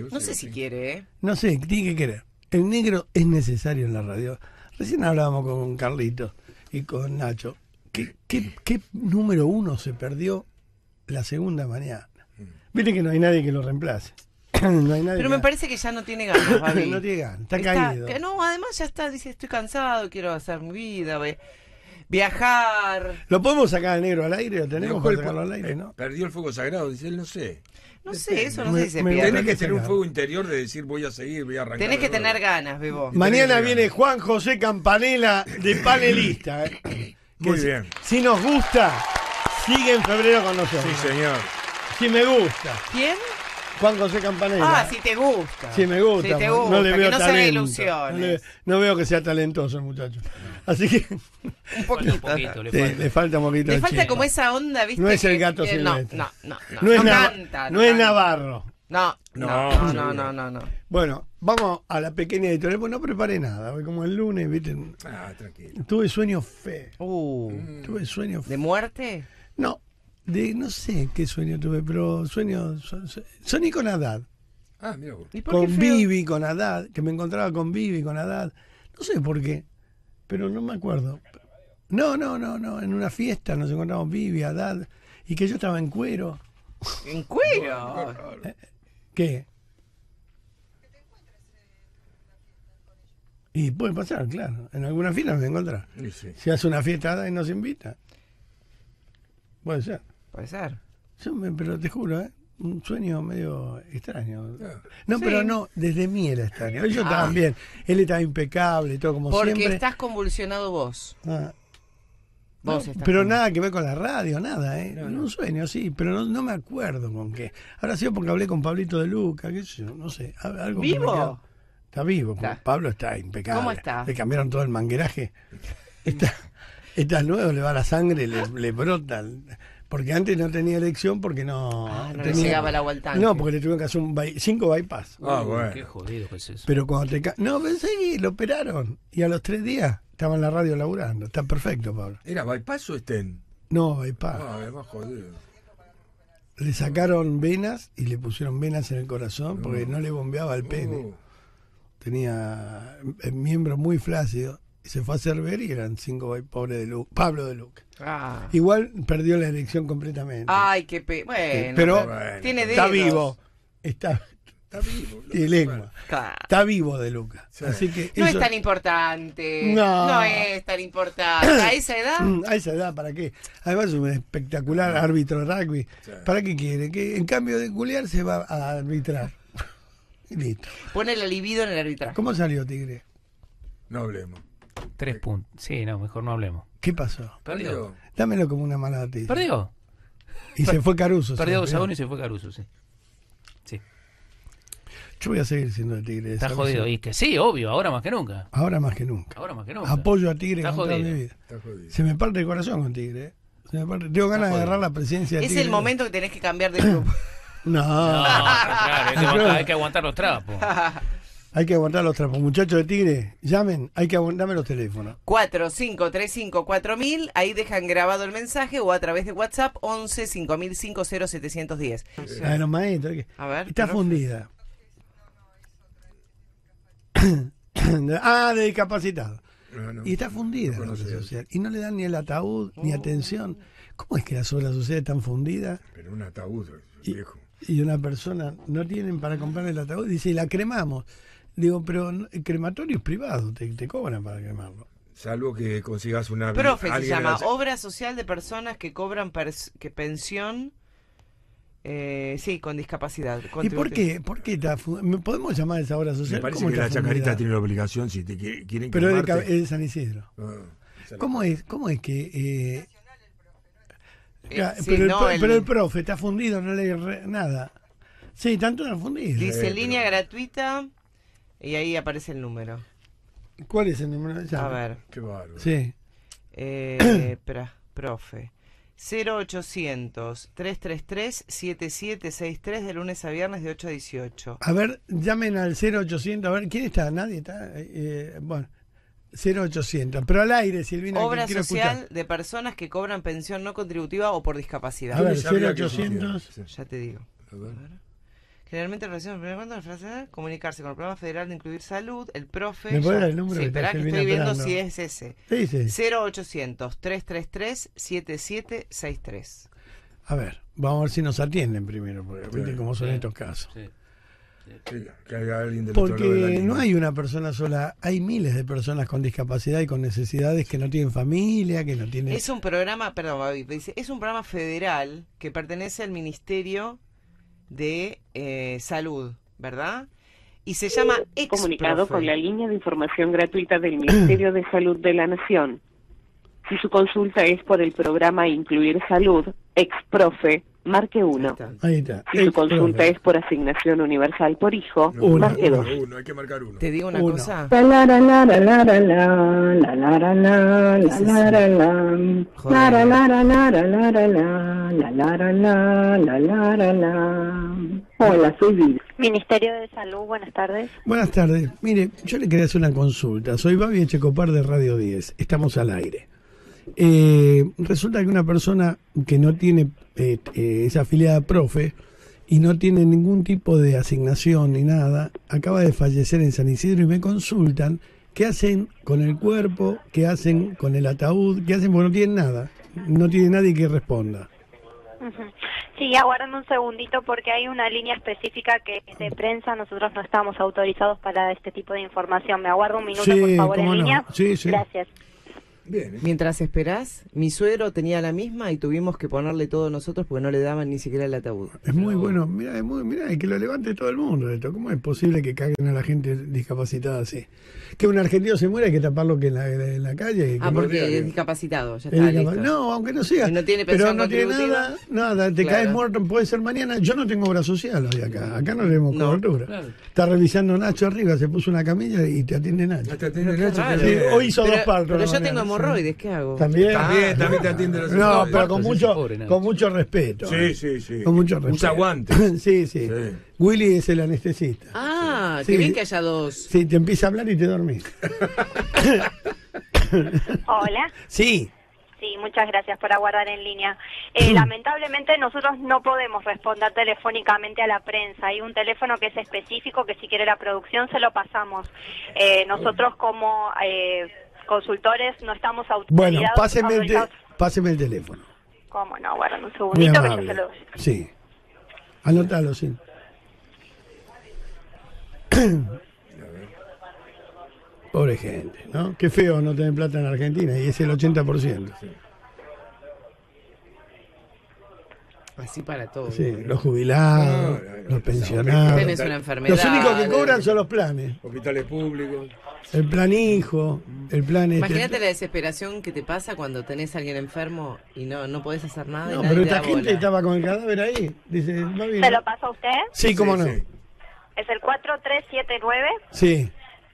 No sé si quiere, ¿eh? No sé, tiene que querer. El negro es necesario en la radio. Recién hablábamos con Carlito y con Nacho. ¿Qué número 1 se perdió la segunda mañana? Viste que no hay nadie que lo reemplace. No hay nadie. Pero me parece que ya no tiene ganas, Babi. No tiene ganas, está caído. No, además ya está, dice, estoy cansado, quiero hacer mi vida, viajar. ¿Lo podemos sacar al negro al aire? ¿Lo tenemos para sacarlo al aire, no? Perdió el fuego sagrado, dice él, no sé. No sé, eso no sé si se me pierde. Tenés que tener un fuego interior de decir voy a seguir, voy a arrancar. Tenés que de nuevo. tener ganas, Bebo. Mañana viene Juan José Campanella de panelista. Muy bien. Si nos gusta, sigue en febrero con nosotros. Sí, señor. Si me gusta. ¿Quién? Juan José Campanella. Ah, si te gusta. Sí, me gusta. Si te gusta, no le veo que no se haga talento. ilusiones. No veo que sea talentoso el muchacho. Así que Un poquito. Un poquito, le sí, falta. le falta un poquito Le de falta chispa. como esa onda, ¿viste? No es el que- Gato que- Silvestre. No No es, canta. no es canta. Navarro. No. Bueno, vamos a la pequeña editorial. Pues no preparé nada. Hoy como el lunes, ¿viste? Tranquilo. Tuve sueños feos. ¿De Tuve sueños feos. muerte? No, no sé qué sueño tuve, pero soñé con Haddad. Mira vos. ¿Y por qué Con feo? Vivi, con Haddad, que me encontraba con Vivi, con Haddad. No sé por qué, pero no me acuerdo. No, en una fiesta nos encontramos Vivi, Haddad, y que yo estaba en cuero. ¿En cuero? ¿Qué? Y puede pasar, claro. En alguna fiesta nos encontramos. Sí. Si hace una fiesta Haddad y nos invita. Puede ser. Puede ser. Pero te juro, un sueño medio extraño. Claro. No, Sí. pero no, desde mí era extraño. Ellos estaban bien. Él estaba impecable, todo como Porque siempre. estás convulsionado vos. Ah. Vos No, estás pero con- nada que ver con la radio, nada, ¿eh? No. Un sueño, sí, pero no me acuerdo con qué. Habrá sido porque hablé con Pablito de Luca, qué sé yo, no sé. Algo que me ¿Vivo? quedó. Está vivo, Está. Pablo está impecable. ¿Cómo está? Le cambiaron todo el mangueraje. Está nuevo, le va la sangre, le brota. Porque antes no tenía elección porque no... No le llegaba el agua al tanque. No, porque le tuvieron que hacer 5 bypass. Bueno. Qué jodido que es eso. Pero cuando No, pero sí, lo operaron. Y a los 3 días estaba en la radio laburando. Está perfecto, Pablo. ¿Era bypass o estén? No, bypass. Es más jodido. Le sacaron venas y le pusieron venas en el corazón porque no le bombeaba el pene. Tenía el miembro muy flácido. Y se fue a hacer ver y eran 5 bypass. Pobre de Pablo de Luca. Ah. Igual perdió la elección completamente. Ay, qué bueno. pero tiene dedos. está vivo. Está vivo. y lengua. Claro. Está vivo de Luca. Sí. Así que No eso- es tan importante. No. No es tan importante. A esa edad. A esa edad, ¿para qué? Además es un espectacular árbitro de rugby. Sí. ¿Para qué quiere? Que en cambio de culiar se va a arbitrar. Y listo. Pone la libido en el arbitraje. ¿Cómo salió Tigre? No hablemos. 3 puntos. Sí, no, mejor no hablemos. ¿Qué pasó? Perdió. Dámelo como una mala noticia. Perdió. Y se fue Caruso. Perdió se fue. 2-1 y se fue Caruso, sí. Sí. Yo voy a seguir siendo de Tigre. Está ¿sabes? jodido. Y que sí, obvio, ahora más que nunca. Ahora más que nunca. Ahora más que nunca. Apoyo a Tigre Está con toda jodido. mi vida. Está jodido. Se me parte el corazón con Tigre. Se me parte. Tengo ganas de jodido. agarrar la presidencia de Es Tigre. el momento que tenés que cambiar de club. No, No, claro, hay que aguantar los trapos. hay que aguantar los trapos. Muchachos de Tigre, llamen, hay que aguantarme los teléfonos. 45354000, ahí dejan grabado el mensaje o a través de WhatsApp 11 5005 0710. La de los maestros. A ver. Está profe. fundida. De discapacitado. No. Y está fundida No la obra conocía. social. Y no le dan ni el ataúd, ni atención. ¿Cómo es que las obras sociales están fundidas Pero un ataúd, y, viejo. y una persona no tienen para comprar el ataúd? Dice, y la cremamos. Digo, pero el crematorio es privado, te cobran para cremarlo. Salvo que consigas una... Profe se alguien llama en la- Obra Social de Personas que cobran pensión, sí, con discapacidad. ¿Y por qué? ¿Por qué está ¿Podemos llamar a esa obra Me social? parece ¿Cómo que la está chacarita fundida? tiene la obligación, si te quieren Pero es de, quemarte. es de San Isidro. ¿Cómo es que...? Sí, pero, no, pero el profe está fundido, no le nada. Sí, tanto no fundido. Dice pero- línea gratuita y ahí aparece el número. ¿Cuál es el número? A ver, Qué bárbaro. Sí. espera, profe. 0800 333 7763 de lunes a viernes de 8 a 18. A ver, llamen al 0800. A ver, ¿quién está? Nadie está. Bueno, 0800. Pero al aire, Silvina, Obra que quiero social escuchar. de personas que cobran pensión no contributiva o por discapacidad. A ver, Yo ni sabía que 0800. existía. Sí. Ya te digo. A ver. Generalmente en relación con la frase comunicarse con el programa federal de incluir salud, el profe. ¿Me puede ya- dar el número Sí, que esperá está que Silvina estoy viendo esperando? si es ese. ¿Qué dice? 0800-333-7763. A ver, vamos a ver si nos atienden primero, porque Sí, viste cómo son sí. estos casos. Sí. Sí, que haya alguien del otro lado de la Porque línea. no hay una persona sola, hay miles de personas con discapacidad y con necesidades que no tienen familia, que no tienen... Es un programa, perdón, Babi, dice, es un programa federal que pertenece al Ministerio de Salud, ¿verdad? Y se llama Comunicado Exprofe. con la línea de información gratuita del Ministerio de Salud de la Nación. Si su consulta es por el programa Incluir Salud, Exprofe, marque Ahí 1. está. Ahí está. Si su consulta Profe. es por asignación universal por hijo, No, Uno, marque 2. uno, hay que marcar uno. Te digo una Uno. cosa. La la la la la la la la la la la la ¿Qué es eso? la la la Joder. la la la la la la la la la la la la. Hola, soy Vivi. Ministerio de Salud, buenas tardes. Buenas tardes. Mire, yo le quería hacer una consulta. Soy Babi Echecopar de Radio 10. Estamos al aire. Resulta que una persona que no tiene, es afiliada a Profe y no tiene ningún tipo de asignación ni nada, acaba de fallecer en San Isidro y me consultan qué hacen con el cuerpo, qué hacen con el ataúd, qué hacen porque no tienen nada. No tiene nadie que responda. Ujú. Sí, aguárdame un segundito porque hay una línea específica que es de prensa. Nosotros no estamos autorizados para este tipo de información. ¿Me aguardo un minuto, Sí, por favor, en cómo no. línea? Sí, sí. Gracias. Bien, ¿eh? Mientras esperás, mi suegro tenía la misma y tuvimos que ponerle todo nosotros porque no le daban ni siquiera el ataúd. Es muy bueno, mira, y que lo levante todo el mundo esto. ¿Cómo es posible que caguen a la gente discapacitada así? Que un argentino se muera hay que taparlo que en la calle. Ah, que porque es discapacitado, ya es está, discapa- listo. No, aunque no sea. Y no tiene pero pensión no tiene contributiva. nada, te Claro. caes muerto, puede ser mañana. Yo no tengo obra social hoy acá. Acá no tenemos No, cobertura. claro. Está revisando Nacho arriba, se puso una camilla y te atiende Nacho. Hasta atiende Pero qué Nacho, raro. que Sí, bien. hoy hizo Pero, dos partos. pero la yo mañana, tengo sí. hemorroides, ¿qué hago? También. También te atiende los No, hemorroides. pero con Ese mucho, pobre Nacho. con mucho respeto. Sí, sí, sí. Con mucho respeto. Usa guantes. Sí, sí. Sí. Willy es el anestesista. Ah, Sí. qué bien que haya dos. Sí, te empieza a hablar y te dormís. Hola. Sí. Sí, muchas gracias por aguardar en línea. Lamentablemente nosotros no podemos responder telefónicamente a la prensa. Hay un teléfono que es específico que si quiere la producción se lo pasamos. Nosotros como consultores no estamos Bueno, autorizados. páseme el teléfono. ¿Cómo no? Bueno, un Muy segundito que yo amable. se lo... Sí. Anótalo, sí. Pobre gente, ¿no? Qué feo no tener plata en Argentina y es el 80%. Así para todos. Sí, los jubilados, los pensionados. Tenés una enfermedad. Los únicos que cobran son los planes. Hospitales públicos. El plan hijo, el plan Imagínate la desesperación que te pasa cuando tenés a alguien enfermo y no podés hacer nada. No, y nadie pero te esta da gente bola. estaba con el cadáver ahí. Dice, va bien. ¿Se lo pasa a usted? Sí, cómo no. Sí. Es el 4379 Sí.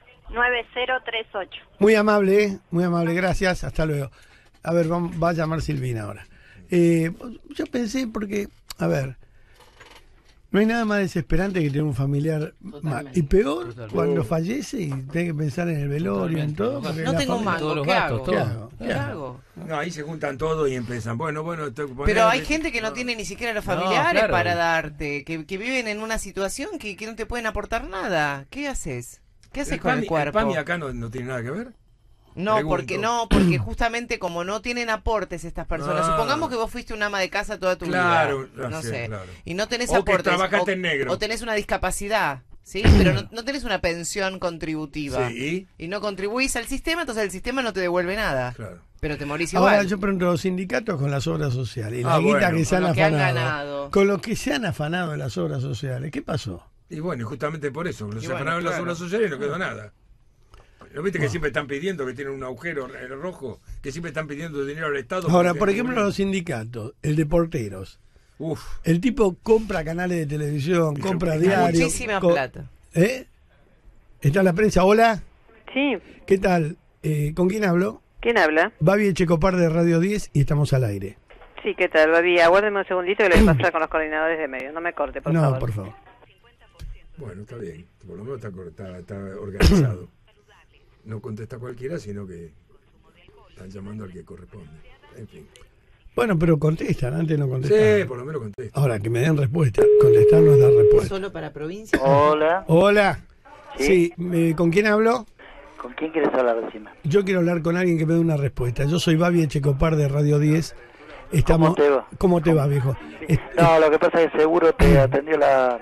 9038. Muy amable, muy amable, gracias, hasta luego. A ver, va a llamar Silvina ahora. Yo pensé porque, a ver, no hay nada más desesperante que tener un familiar mal. Y peor Totalmente. cuando fallece y tiene que pensar en el velorio, en todo. porque No la tengo un familia- mango, Todos los ¿qué gastos, hago? ¿Qué todo. hago? ¿Qué hago? No, ahí se juntan todos y empiezan. Bueno, Pero hay gente que no tiene ni siquiera los No, familiares claro. para darte, que viven en una situación que no te pueden aportar nada. ¿Qué haces? ¿Qué haces con el cuerpo? ¿El PAMI acá no tiene nada que ver? No, Pregunto. porque justamente como no tienen aportes estas personas, Ah. supongamos que vos fuiste una ama de casa toda tu Claro, vida, no sí, sé, claro. y no tenés O que aportes, trabajaste en negro. o tenés una discapacidad, ¿sí? Pero no tenés una pensión contributiva, Sí. y no contribuís al sistema, entonces el sistema no te devuelve nada, Claro. pero te morís igual. Ahora yo pregunto, los sindicatos con las obras sociales y la Ah, guita bueno. que se han Con lo que han afanado, ganado. con lo que se han afanado en las obras sociales, ¿qué pasó? Y bueno, y justamente por eso, los Y bueno, separaron las claro. obras sociales y no quedó nada. ¿No viste que siempre están pidiendo, que tienen un agujero rojo, que siempre están pidiendo dinero al Estado? Ahora, porque- por ejemplo, los sindicatos, el de porteros. Uf, El tipo compra canales de televisión, compra diarios. Muchísima plata. ¿Eh? ¿Está la prensa? Hola, Sí, ¿qué tal? ¿Con quién hablo? ¿quién habla? Babi Echecopar de Radio 10 y estamos al aire. Sí, ¿qué tal, Babi? Aguárdeme un segundito que le voy a pasar con los coordinadores de medios. No me corte, por no, favor. por favor. bueno, está bien. Por lo menos está organizado. No contesta cualquiera, sino que están llamando al que corresponde. En fin. Bueno, pero contestan, antes no contestaban. Sí, por lo menos contesta. Ahora, que me den respuesta. Contestar no es dar respuesta. Solo para provincia. Hola, Hola. Sí. Sí, ¿con quién hablo? ¿con quién quieres hablar, decime? Yo quiero hablar con alguien que me dé una respuesta. Yo soy Babi Echecopar de Radio 10. ¿Cómo te va? ¿Cómo te va, viejo? No, lo que pasa es que seguro te atendió la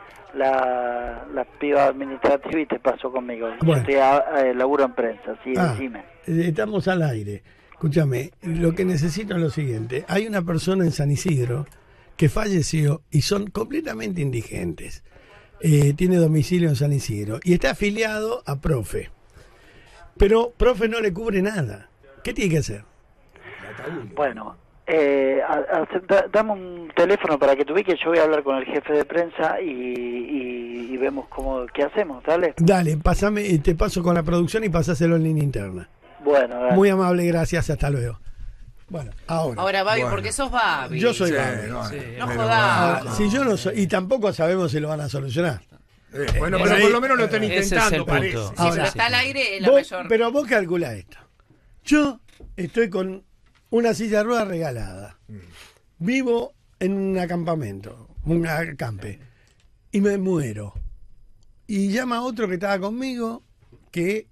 piba administrativa y te pasó conmigo. Bueno. Yo laburo en prensa, sí, decime. Estamos al aire. Escúchame, lo que necesito es lo siguiente. Hay una persona en San Isidro que falleció y son completamente indigentes. Tiene domicilio en San Isidro y está afiliado a Profe. Pero Profe no le cubre nada. ¿Qué tiene que hacer? Bueno, dame un teléfono para que te ubiques. Yo voy a hablar con el jefe de prensa y vemos qué hacemos, ¿dale? Dale, pásame, te paso con la producción y pasáselo en línea interna. Bueno, dale. Muy amable, gracias, hasta luego. Bueno, Ahora, Babi, Bueno. porque sos Babi. yo soy Sí, Babi. no, Sí. No pero- jodás. Ahora, si yo no soy, y tampoco sabemos si lo van a solucionar. Bueno, Ese- pero por lo menos lo están ese es intentando, el parece. punto. Sí, Ahora, pero está al aire la Vos- mayor. pero vos calculá esto. Yo estoy con una silla de ruedas regalada. Vivo en un acampamento, un acampe, y me muero. Y llama a otro que estaba conmigo que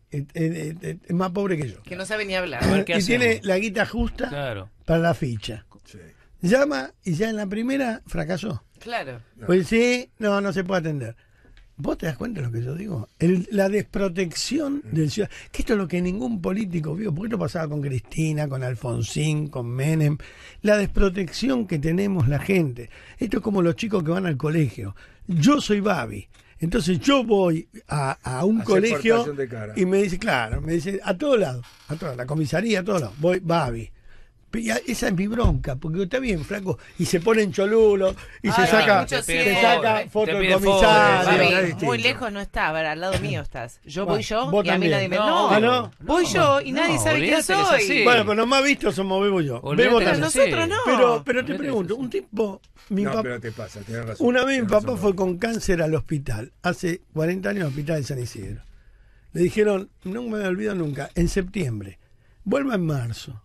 es más pobre que yo. Que no sabe ni hablar. A ver qué Y hacemos. tiene la guita justa Claro. para la ficha. Sí. Llama y ya en la primera fracasó. Claro. Pues sí, no se puede atender. ¿Vos te das cuenta de lo que yo digo? La desprotección del ciudadano. Que esto es lo que ningún político vio, porque esto pasaba con Cristina, con Alfonsín, con Menem. La desprotección que tenemos la gente. Esto es como los chicos que van al colegio. Yo soy Babi. Entonces yo voy a un Hacer colegio portación de cara. y me dice, claro, me dice, a todos lados, la comisaría, a todos lados, voy Babi. Y esa es mi bronca, porque está bien, flaco, y se pone en cholulo, y se Ay, saca, mucho sí. se saca foto Te del piden comisario. fotos, Babi, es distinto. muy lejos no está, a ver, al lado mío estás. Yo voy yo vos y a mí también. nadie me... No, No, ¿Ah, no? voy yo y nadie No, sabe quién olvídate que es soy. así. Bueno, pero nomás visto somos Bebo y yo. Olvídate Bebo que Pero también. es nosotros no. Pero te Olvídate pregunto, eso. un tipo, mi No, papá, pero te pasa, tenés razón. una vez mi Tenés papá razón. fue con cáncer al hospital, hace 40 años al hospital de San Isidro. Le dijeron, no me olvido nunca, en septiembre, vuelva en marzo.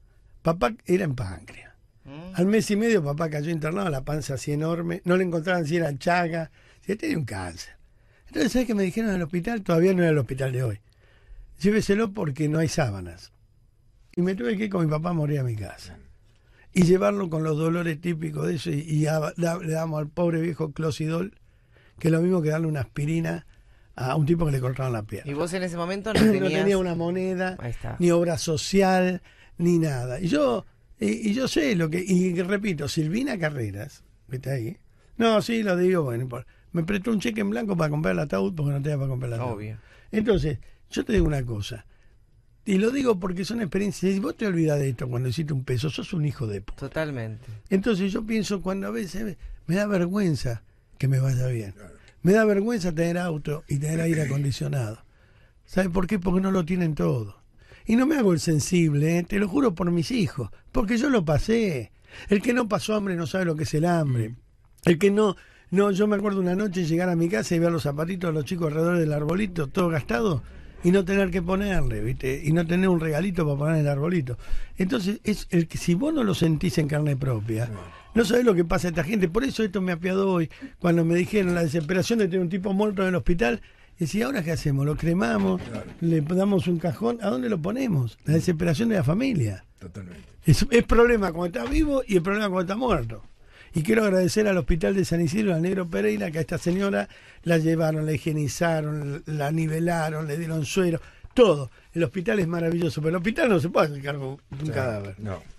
Papá era en páncreas. Al mes y medio papá cayó internado, la panza así enorme, no le encontraban si era chaga, si tenía un cáncer. Entonces, ¿sabes qué me dijeron en el hospital? Todavía no era el hospital de hoy. Lléveselo porque no hay sábanas. Y me tuve que ir con mi papá a morir a mi casa. Y llevarlo con los dolores típicos de eso y le damos al pobre viejo Closidol, que es lo mismo que darle una aspirina a un tipo que le cortaron la pierna. Y vos en ese momento no No tenías... tenía una moneda, Ahí está. ni obra social, ni nada. Y yo sé lo que, y repito, Silvina Carreras, ¿viste ahí? No, sí, lo digo, bueno, no importa. Me prestó un cheque en blanco para comprar el ataúd porque no tenía para comprar el ataúd. Obvio. Entonces, yo te digo una cosa, y lo digo porque son experiencias, si vos te olvidas de esto cuando hiciste un peso, sos un hijo de puta. Totalmente. Entonces yo pienso cuando a veces me da vergüenza que me vaya bien. Me da vergüenza tener auto y tener aire acondicionado. ¿Sabes por qué? Porque no lo tienen todo. Y no me hago el sensible, te lo juro por mis hijos, porque yo lo pasé. El que no pasó hambre no sabe lo que es el hambre. El que no, yo me acuerdo una noche llegar a mi casa y ver los zapatitos de los chicos alrededor del arbolito, todo gastado, y no tener que ponerle, ¿viste? Y no tener un regalito para poner en el arbolito. Entonces, es el que si vos no lo sentís en carne propia, no sabés lo que pasa a esta gente. Por eso esto me apiadó hoy, cuando me dijeron la desesperación de tener un tipo muerto en el hospital. Y decía, ¿ahora qué hacemos? ¿Lo cremamos? ¿Le damos un cajón? ¿A dónde lo ponemos? La desesperación de la familia. Totalmente. Es problema cuando está vivo y el problema cuando está muerto. Y quiero agradecer al Hospital de San Isidro, al Negro Pereira, que a esta señora la llevaron, la higienizaron, la nivelaron, le dieron suero, todo. El hospital es maravilloso, pero el hospital no se puede hacer cargo de un cadáver. No.